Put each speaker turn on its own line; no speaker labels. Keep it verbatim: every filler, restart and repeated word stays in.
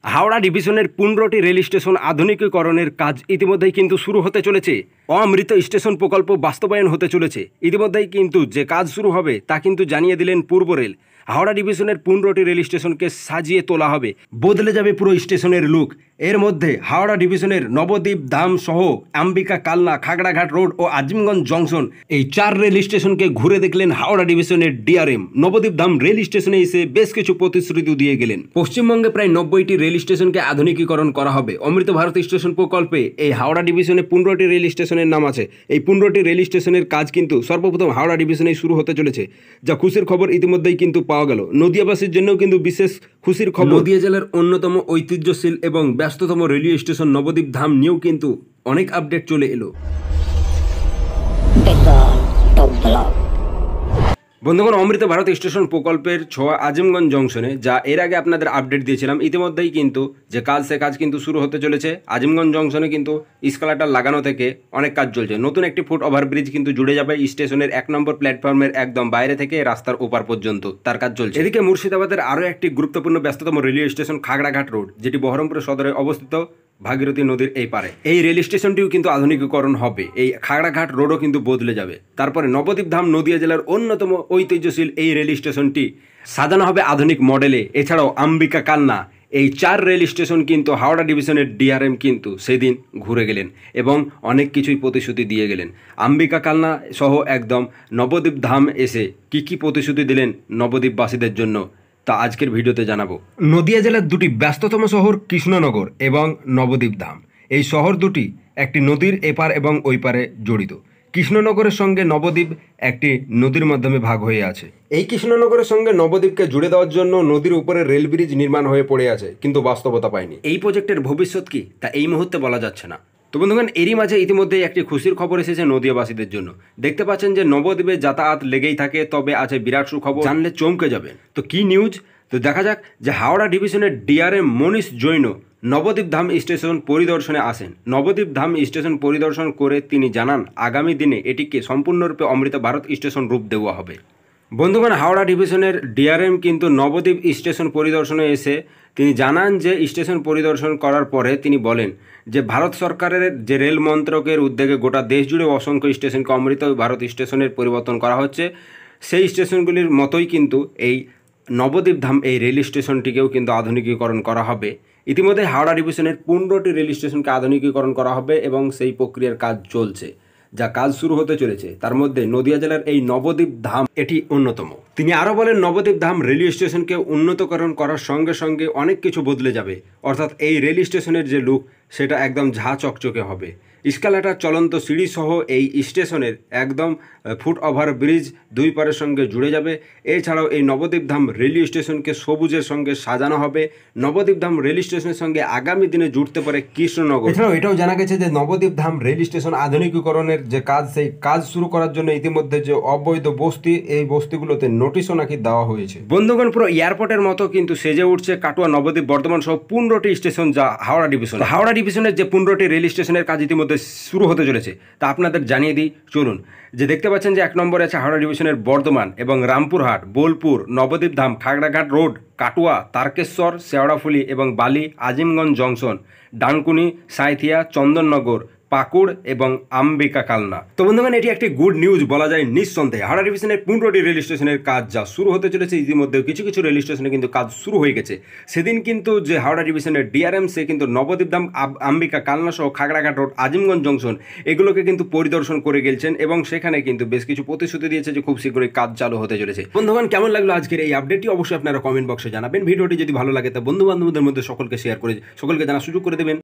হাওড়া ডিভিশনের পনেরোটি rail station আধুনিকীকরণের কাজ ইতিমধ্যেই কিন্তু শুরু হতে চলেছে। অমৃত স্টেশন প্রকল্প বাস্তবায়ন হতে চলেছে। ইতিমধ্যেই কিন্তু যে কাজ শুরু হবে তা কিন্তু জানিয়ে দিলেন পূর্ব রেল। হাওড়া ডিভিশনের পনেরোটি রেল স্টেশনকে সাজিয়ে তোলা হবে, বদলে যাবে পুরো স্টেশনের লুক। এর মধ্যে হাওড়া ডিভিশনের নবদ্বীপ ধাম সহ আম্বিকা কালনা, খাগড়াঘাট রোড ও আজিমগঞ্জ জংশন এই চার রেল স্টেশনকে ঘুরে দেখলেন হাওড়া ডিভিশনের ডিআরএম। নবদ্বীপ ধাম রেল স্টেশনে এসে বেশ কিছু প্রতিশ্রুতি দিয়ে গেলেন। পশ্চিমবঙ্গে প্রায় নব্বইটি রেল স্টেশনকে আধুনিকীকরণ করা হবে। অমৃত ভারত স্টেশন প্রকল্পে এই হাওড়া ডিভিশনে পনেরোটি রেল স্টেশনের নাম আছে। এই পনেরোটি রেল স্টেশনের কাজ কিন্তু সর্বপ্রথম হাওড়া ডিভিশনেই শুরু হতে চলেছে, যা খুশির খবর ইতিমধ্যেই কিন্তু পাওয়া গেল। নদিয়াবাসীর জন্যও কিন্তু বিশেষ খুশির খবর। নদিয়া জেলার অন্যতম ঐতিহ্যশীল এবং ব্যস্ততম রেলওয়ে স্টেশন নবদ্বীপ ধাম নিয়েও কিন্তু অনেক আপডেট চলে এলো। বন্ধুগণ, অমৃত ভারত স্টেশন প্রকল্পের ছোঁয়া আজিমগঞ্জ জংশনে, যা এর আগে আপনাদের আপডেট দিয়েছিলাম, ইতিমধ্যেই কিন্তু যে কাজ সে কাজ কিন্তু শুরু হতে চলেছে। আজিমগঞ্জ জংশনে কিন্তু স্কালাটার লাগানো থেকে অনেক কাজ চলছে। নতুন একটি ফুট ওভারব্রিজ কিন্তু জুড়ে যাবে স্টেশনের এক নম্বর প্ল্যাটফর্মের একদম বাইরে থেকে রাস্তার ওপার পর্যন্ত, তার কাজ চলছে। এদিকে মুর্শিদাবাদের আরও একটি গুরুত্বপূর্ণ ব্যস্ততম রেলওয়ে স্টেশন খাগড়াঘাট রোড, যেটি বহরমপুর সদরে অবস্থিত ভাগীরথী নদীর এই পারে, এই রেল স্টেশনটিও কিন্তু আধুনিকীকরণ হবে। এই খাগড়াঘাট রোডও কিন্তু বদলে যাবে। তারপরে নবদ্বীপ ধাম নদিয়া জেলার অন্যতম ঐতিহ্যশীল এই রেল স্টেশনটি সাজানো হবে আধুনিক মডেলে। এছাড়াও আম্বিকা কালনা, এই চার রেল স্টেশন কিন্তু হাওড়া ডিভিশনের ডিআরএম কিন্তু সেদিন ঘুরে গেলেন এবং অনেক কিছুই প্রতিশ্রুতি দিয়ে গেলেন। আম্বিকা কালনা সহ একদম নবদ্বীপ ধাম এসে কি কি প্রতিশ্রুতি দিলেন নবদ্বীপবাসীদের জন্য, তা আজকের ভিডিওতে জানাবো। নদিয়া জেলার দুটি ব্যস্ততম শহর কৃষ্ণনগর এবং নবদ্বীপ ধাম, এই শহর দুটি একটি নদীর এপার এবং ওই পারে জড়িত। কৃষ্ণনগরের সঙ্গে নবদ্বীপ একটি নদীর মাধ্যমে ভাগ হয়ে আছে। এই কৃষ্ণনগরের সঙ্গে নবদ্বীপকে জুড়ে দেওয়ার জন্য নদীর উপরে রেল ব্রিজ নির্মাণ হয়ে পড়ে আছে, কিন্তু বাস্তবতা পায়নি। এই প্রজেক্টের ভবিষ্যৎ কি তা এই মুহূর্তে বলা যাচ্ছে না। তো বন্ধুগণ, এরই মাঝে ইতিমধ্যেই একটি খুশির খবর এসেছে নদিয়াবাসীদের জন্য। দেখতে পাচ্ছেন যে নবদ্বীপে যাতায়াত লেগেই থাকে, তবে আছে বিরাট সুখবর, জানলে চমকে যাবেন। তো কি নিউজ, তো দেখা যাক যে হাওড়া ডিভিশনের ডিআরএম মনীষ জৈন নবদ্বীপ ধাম স্টেশন পরিদর্শনে আসেন। নবদ্বীপ ধাম স্টেশন পরিদর্শন করে তিনি জানান আগামী দিনে এটিকে সম্পূর্ণরূপে অমৃত ভারত স্টেশন রূপ দেওয়া হবে। বন্ধুগণ, হাওড়া ডিভিশনের ডিআরএম কিন্তু নবদ্বীপ স্টেশন পরিদর্শনে এসে তিনি জানান যে স্টেশন পরিদর্শন করার পরে তিনি বলেন যে ভারত সরকারের যে রেল মন্ত্রকের উদ্যোগে গোটা দেশ জুড়ে অসংখ্য স্টেশনকে অমৃত ভারত স্টেশনের পরিবর্তন করা হচ্ছে। সেই স্টেশনগুলির মতোই কিন্তু এই নবদ্বীপ ধাম এই রেল স্টেশনটিকেও কিন্তু আধুনিকীকরণ করা হবে। ইতিমধ্যে হাওড়া ডিভিশনের পনেরোটি রেল স্টেশনকে আধুনিকীকরণ করা হবে এবং সেই প্রক্রিয়ার কাজ চলছে, যা কাজ শুরু হতে চলেছে। তার মধ্যে নদিয়া জেলার এই নবদ্বীপ ধাম এটি অন্যতম। তিনি আরও বলেন নবদ্বীপ ধাম রেলওয়ে স্টেশনকে উন্নতকরণ করার সঙ্গে সঙ্গে অনেক কিছু বদলে যাবে, অর্থাৎ এই রেল স্টেশনের যে লুক সেটা একদম ঝা চকচকে হবে। স্কালাটার চলন্ত সিঁড়ি সহ এই স্টেশনের একদম ফুট ওভার ব্রিজ দুই পারের সঙ্গে জুড়ে যাবে। এছাড়াও এই নবদ্বীপ ধাম রেলওয়ে স্টেশনকে সবুজের সঙ্গে সাজানো হবে। নবদ্বীপ ধাম রেল স্টেশনের সঙ্গে আগামী দিনে জুড়তে পারে কৃষ্ণনগর। এছাড়াও এটাও জানা গেছে যে নবদ্বীপ ধাম রেল স্টেশন আধুনিকীকরণের যে কাজ, সেই কাজ শুরু করার জন্য ইতিমধ্যে যে অবৈধ বস্তি, এই বস্তিগুলোতে নোটিশও নাকি দেওয়া হয়েছে। বন্ধুগণ, পুরো এয়ারপোর্টের মতো কিন্তু সেজে উঠছে কাটোয়া, নবদ্বীপ, বর্ধমান সহ পনেরোটি স্টেশন, যা হাওড়া ডিভিশন। হাওড়া ডিভিশনের যে পনেরোটি রেল স্টেশনের কাজ ইতিমধ্যে শুরু হতে চলেছে তা আপনাদের জানিয়ে দিই চলুন। যে দেখতে পাচ্ছেন যে এক নম্বরে আছে হাওড়া ডিভিশনের বর্ধমান এবং রামপুরহাট, বোলপুর, নবদ্বীপ ধাম, খাগড়াঘাট রোড, কাটোয়া, তারকেশ্বর, শেওড়াফুলি এবং বালি, আজিমগঞ্জ জংশন, ডানকুনি, সাঁইথিয়া, চন্দননগর, পাকুড় এবং আম্বিকা কালনা। তো বন্ধুগণ, এটি একটি গুড নিউজ বলা যায় নিঃসন্দেহে। হাওড়া ডিভিশনের পনেরোটি রেল স্টেশনের কাজ যা শুরু হতে চলেছে, ইতিমধ্যে কিছু কিছু রেল স্টেশনে কিন্তু কাজ শুরু হয়ে গেছে। সেদিন কিন্তু যে হাওড়া ডিভিশনের ডিআরএম সে কিন্তু নবদ্বীপ ধাম, আম্বিকা কালনা সহ খাগড়াঘাট রোড, আজিমগঞ্জ জংশন এগুলোকে কিন্তু পরিদর্শন করে গেছেন এবং সেখানে কিন্তু বেশ কিছু প্রতিশ্রুতি দিয়েছে যে খুব শীঘ্রই কাজ চালু হতে চলেছে। বন্ধুগণ, কেমন লাগলো আজকের এই আপডেটটি অবশ্যই আপনারা কমেন্ট বক্সে জানাবেন। ভিডিওটি যদি ভালো লাগে তা বন্ধু বান্ধবদের মধ্যে সকলকে শেয়ার করে সকলকে জানার সুযোগ করে দেবেন।